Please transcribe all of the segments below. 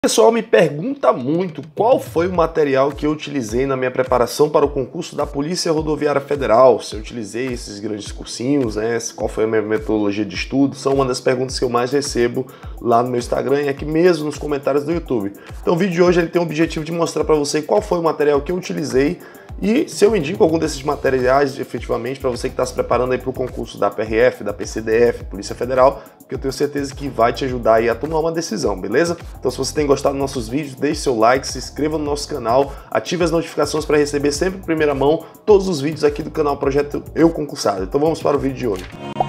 O pessoal me pergunta muito qual foi o material que eu utilizei na minha preparação para o concurso da Polícia Rodoviária Federal, se eu utilizei esses grandes cursinhos, né? Qual foi a minha metodologia de estudo, são uma das perguntas que eu mais recebo lá no meu Instagram e aqui mesmo nos comentários do YouTube. Então o vídeo de hoje ele tem o objetivo de mostrar para você qual foi o material que eu utilizei e se eu indico algum desses materiais efetivamente para você que está se preparando aí para o concurso da PRF, da PCDF, Polícia Federal, que eu tenho certeza que vai te ajudar aí a tomar uma decisão, beleza? Então se você tem gostado dos nossos vídeos, deixe seu like, se inscreva no nosso canal, ative as notificações para receber sempre em primeira mão todos os vídeos aqui do canal Projeto Eu Concursado. Então vamos para o vídeo de hoje.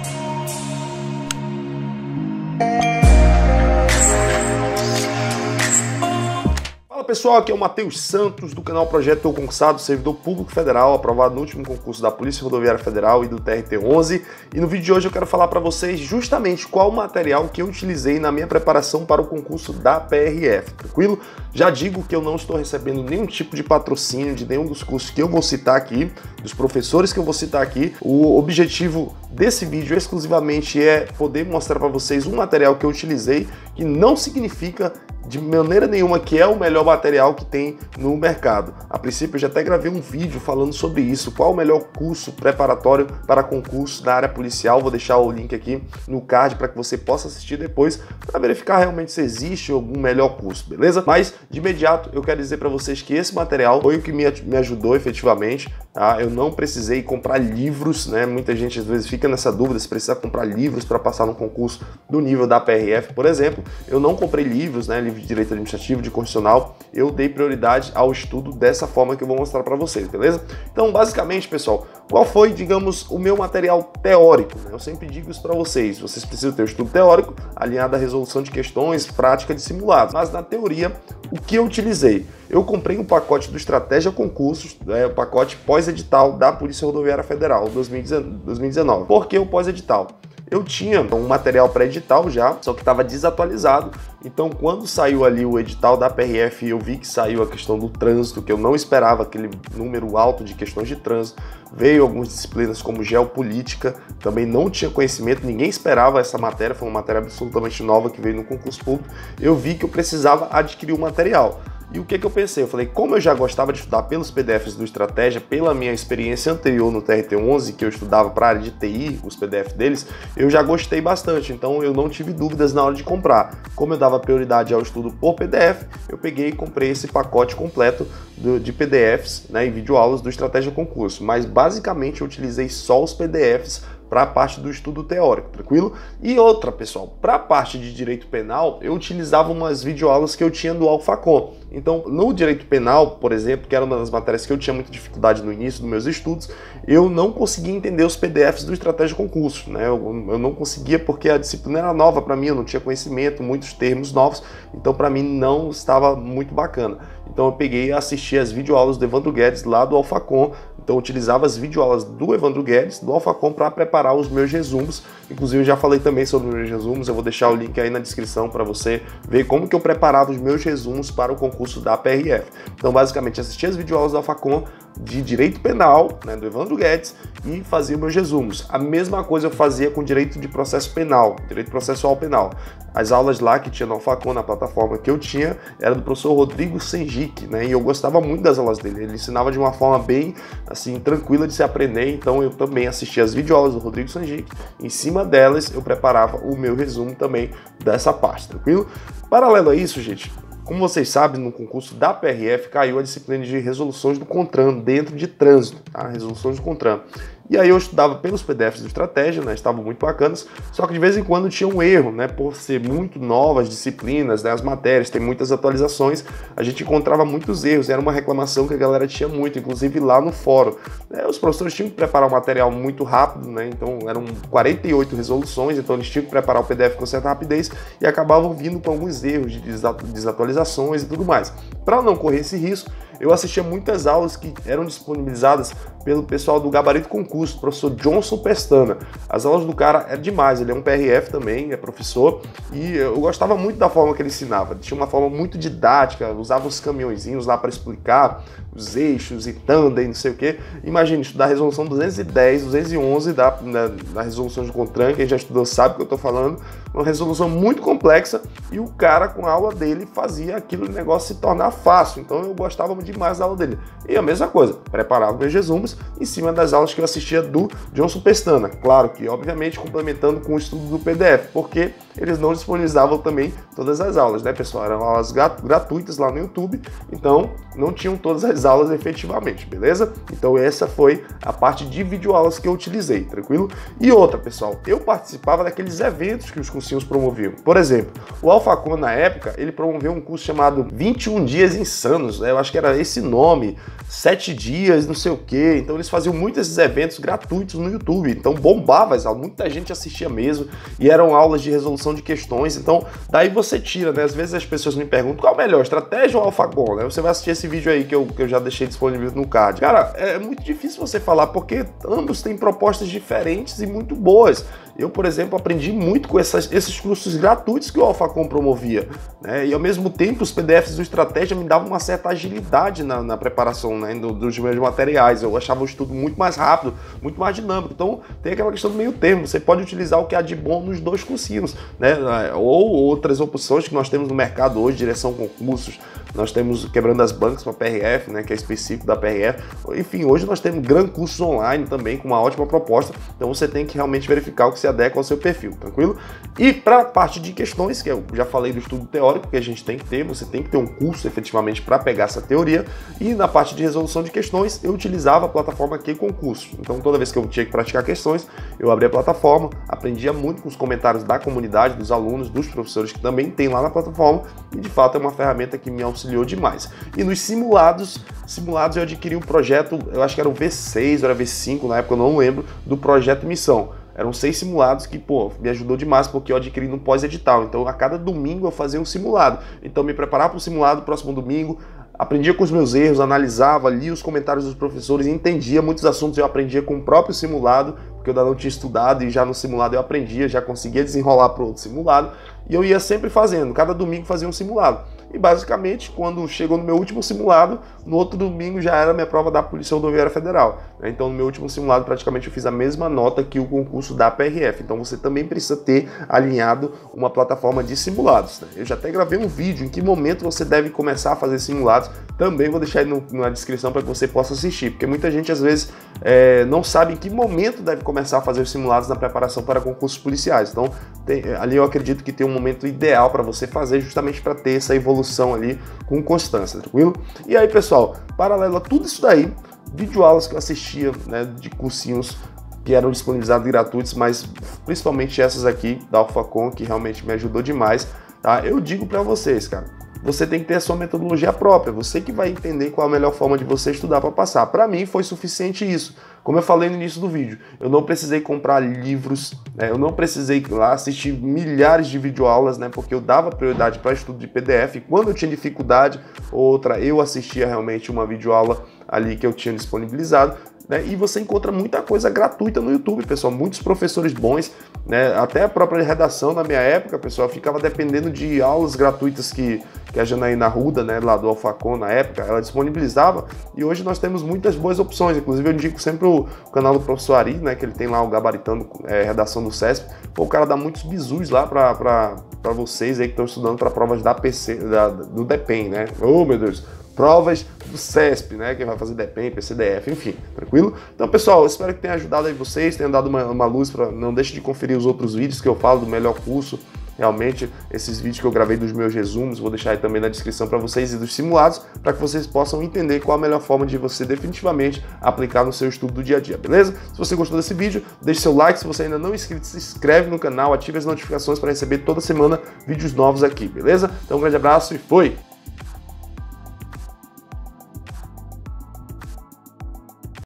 Fala pessoal, aqui é o Matheus Santos do canal Projeto Eu Concursado, servidor público federal, aprovado no último concurso da Polícia Rodoviária Federal e do TRT-11. E no vídeo de hoje eu quero falar para vocês justamente qual o material que eu utilizei na minha preparação para o concurso da PRF, tranquilo? Já digo que eu não estou recebendo nenhum tipo de patrocínio de nenhum dos cursos que eu vou citar aqui, dos professores que eu vou citar aqui. O objetivo desse vídeo exclusivamente é poder mostrar para vocês um material que eu utilizei, que não significa de maneira nenhuma que é o melhor material que tem no mercado. A princípio eu já até gravei um vídeo falando sobre isso, qual o melhor curso preparatório para concurso da área policial. Vou deixar o link aqui no card para que você possa assistir depois para verificar realmente se existe algum melhor curso, beleza? Mas de imediato eu quero dizer para vocês que esse material foi o que me ajudou efetivamente, tá? Eu não precisei comprar livros, né? Muita gente às vezes fica nessa dúvida se precisa comprar livros para passar no concurso do nível da PRF, por exemplo. Eu não comprei livros, né? De direito administrativo, de constitucional, eu dei prioridade ao estudo dessa forma que eu vou mostrar para vocês, beleza? Então, basicamente, pessoal, qual foi, digamos, o meu material teórico? Eu sempre digo isso para vocês, vocês precisam ter o estudo teórico alinhado à resolução de questões, prática de simulados, mas na teoria, o que eu utilizei? Eu comprei um pacote do Estratégia Concursos, o pacote pós-edital da Polícia Rodoviária Federal 2019. Por que o pós-edital? Eu tinha um material pré-edital já, só que estava desatualizado. Então, quando saiu ali o edital da PRF, eu vi que saiu a questão do trânsito, que eu não esperava aquele número alto de questões de trânsito. Veio algumas disciplinas como geopolítica, também não tinha conhecimento, ninguém esperava essa matéria, foi uma matéria absolutamente nova que veio no concurso público. Eu vi que eu precisava adquirir o material. E o que eu pensei? Eu falei, como eu já gostava de estudar pelos PDFs do Estratégia, pela minha experiência anterior no TRT-11, que eu estudava para a área de TI, os PDFs deles, eu já gostei bastante, então eu não tive dúvidas na hora de comprar. Como eu dava prioridade ao estudo por PDF, eu peguei e comprei esse pacote completo de PDFs, né, e videoaulas do Estratégia Concurso, mas basicamente eu utilizei só os PDFs para a parte do estudo teórico, tranquilo? E outra, pessoal, para a parte de direito penal, eu utilizava umas videoaulas que eu tinha do Alphacom. Então, no direito penal, por exemplo, que era uma das matérias que eu tinha muita dificuldade no início dos meus estudos, eu não conseguia entender os PDFs do Estratégia Concurso, né? Eu não conseguia porque a disciplina era nova para mim, eu não tinha conhecimento, muitos termos novos, então para mim não estava muito bacana. Então eu peguei e assisti as videoaulas do Evandro Guedes lá do Alphacom. Então eu utilizava as videoaulas do Evandro Guedes, do Alphacom, para preparar os meus resumos. Inclusive eu já falei também sobre os meus resumos, eu vou deixar o link aí na descrição para você ver como que eu preparava os meus resumos para o concurso da PRF. Então basicamente assisti as videoaulas do Alphacom de direito penal, né, do Evandro Guedes, e fazia meus resumos. A mesma coisa eu fazia com direito de processo penal, direito processual penal. As aulas lá que tinha no Alphacom, na plataforma que eu tinha, era do professor Rodrigo Sengic, né, e eu gostava muito das aulas dele. Ele ensinava de uma forma bem, assim, tranquila de se aprender, então eu também assistia as videoaulas do Rodrigo Sengic. Em cima delas, eu preparava o meu resumo também dessa parte, tranquilo? Paralelo a isso, gente, como vocês sabem, no concurso da PRF caiu a disciplina de resoluções do CONTRAN dentro de trânsito, tá? Resoluções do CONTRAN. E aí eu estudava pelos PDFs do Estratégia, né? Estavam muito bacanas, só que de vez em quando tinha um erro, né? Por ser muito novas disciplinas, né? As matérias, tem muitas atualizações, a gente encontrava muitos erros, era uma reclamação que a galera tinha muito, inclusive lá no fórum. Os professores tinham que preparar o material muito rápido, né? Então eram 48 resoluções, então eles tinham que preparar o PDF com certa rapidez e acabavam vindo com alguns erros de desatualizações e tudo mais. Para não correr esse risco, eu assistia muitas aulas que eram disponibilizadas pelo pessoal do Gabarito Concurso, professor Johnson Pestana. As aulas do cara é demais, ele é um PRF também, é professor, e eu gostava muito da forma que ele ensinava. Tinha uma forma muito didática, usava os caminhõezinhos lá para explicar os eixos e tandem, não sei o que. Imagine, estudar a resolução 210, 211 da resolução de CONTRAN, quem já estudou sabe o que eu estou falando, uma resolução muito complexa, e o cara com a aula dele fazia aquilo, o negócio se tornar fácil. Então eu gostava demais da aula dele. E a mesma coisa, preparava meus resumos em cima das aulas que eu assistia do Johnson Pestana. Claro que, obviamente, complementando com o estudo do PDF, porque eles não disponibilizavam também todas as aulas, né, pessoal? Eram aulas gratuitas lá no YouTube, então não tinham todas as aulas efetivamente, beleza? Então essa foi a parte de videoaulas que eu utilizei, tranquilo? E outra, pessoal, eu participava daqueles eventos que os cursinhos promoviam. Por exemplo, o Alphacon, na época, ele promoveu um curso chamado 21 Dias Insanos, né? Eu acho que era esse nome, 7 dias, não sei o quê. Então eles faziam muitos esses eventos gratuitos no YouTube, então bombava as aulas, muita gente assistia mesmo, e eram aulas de resolução de questões. Então daí você tira, né? Às vezes as pessoas me perguntam qual a melhor, estratégia ou Alphacon, né? Você vai assistir esse vídeo aí que eu já deixei disponível no card. Cara, é muito difícil você falar, porque ambos têm propostas diferentes e muito boas. Eu, por exemplo, aprendi muito com esses cursos gratuitos que o Alphacon promovia, né? E ao mesmo tempo os PDFs do Estratégia me davam uma certa agilidade na preparação, né, dos meus materiais. Eu achava o estudo muito mais rápido, muito mais dinâmico. Então tem aquela questão do meio termo, você pode utilizar o que há de bom nos dois cursinhos, né? Ou outras opções que nós temos no mercado hoje, direção concursos, nós temos Quebrando as Bancas para PRF, né, que é específico da PRF. Enfim, hoje nós temos grandes cursos online também com uma ótima proposta, então você tem que realmente verificar o que se adequa ao seu perfil, tranquilo? E para a parte de questões, que eu já falei do estudo teórico, que a gente tem que ter, você tem que ter um curso efetivamente para pegar essa teoria, e na parte de resolução de questões, eu utilizava a plataforma Q Concurso. Então toda vez que eu tinha que praticar questões, eu abria a plataforma, aprendia muito com os comentários da comunidade, dos alunos, dos professores que também tem lá na plataforma, e de fato é uma ferramenta que me auxiliou demais. E nos simulados eu adquiri um projeto, eu acho que era o V6 ou era V5, na época eu não lembro, do projeto Missão. Eram 6 simulados que, pô, me ajudou demais, porque eu adquiri no pós-edital. Então, a cada domingo eu fazia um simulado. Então, me preparava para o simulado próximo domingo, aprendia com os meus erros, analisava, lia os comentários dos professores, entendia muitos assuntos, eu aprendia com o próprio simulado, porque eu ainda não tinha estudado, e já no simulado eu aprendia, já conseguia desenrolar para outro simulado, e eu ia sempre fazendo, cada domingo fazia um simulado. E basicamente, quando chegou no meu último simulado, no outro domingo já era a minha prova da Polícia Rodoviária Federal. Então, no meu último simulado, praticamente eu fiz a mesma nota que o concurso da PRF. Então, você também precisa ter alinhado uma plataforma de simulados, né? Eu já até gravei um vídeo em que momento você deve começar a fazer simulados. Também vou deixar aí na descrição para que você possa assistir, porque muita gente, às vezes, não sabe em que momento deve começar a fazer os simulados na preparação para concursos policiais. Então, ali eu acredito que tem um momento ideal para você fazer, justamente para ter essa evolução ali com constância, tranquilo? E aí, pessoal, paralelo a tudo isso daí, videoaulas que eu assistia, né, de cursinhos que eram disponibilizados gratuitos, mas principalmente essas aqui da Alphacon, que realmente me ajudou demais, tá? Eu digo para vocês, cara, você tem que ter a sua metodologia própria, você que vai entender qual a melhor forma de você estudar para passar. Para mim foi suficiente isso. Como eu falei no início do vídeo, eu não precisei comprar livros, né? Eu não precisei lá assistir milhares de videoaulas, né? Porque eu dava prioridade para estudo de PDF. E quando eu tinha dificuldade, outra, eu assistia realmente uma videoaula ali que eu tinha disponibilizado. Né? E você encontra muita coisa gratuita no YouTube, pessoal, muitos professores bons, né? Até a própria redação na minha época, pessoal, ficava dependendo de aulas gratuitas que a Janaína Arruda, né, lá do Alphacon na época, ela disponibilizava, e hoje nós temos muitas boas opções. Inclusive eu indico sempre o canal do professor Ari, né, que ele tem lá o Gabaritando Redação do CESP. Pô, o cara dá muitos bizus lá para vocês aí que estão estudando para provas da PC, do DEPEN, né? Oh, meu Deus! Provas do CESP, né? Quem vai fazer DEPEN, PCDF, enfim, tranquilo? Então, pessoal, espero que tenha ajudado aí vocês, tenha dado uma luz para não deixe de conferir os outros vídeos que eu falo do melhor curso. Realmente, esses vídeos que eu gravei dos meus resumos, vou deixar aí também na descrição para vocês, e dos simulados, para que vocês possam entender qual a melhor forma de você definitivamente aplicar no seu estudo do dia a dia, beleza? Se você gostou desse vídeo, deixe seu like, se você ainda não é inscrito, se inscreve no canal, ative as notificações para receber toda semana vídeos novos aqui, beleza? Então, um grande abraço e fui!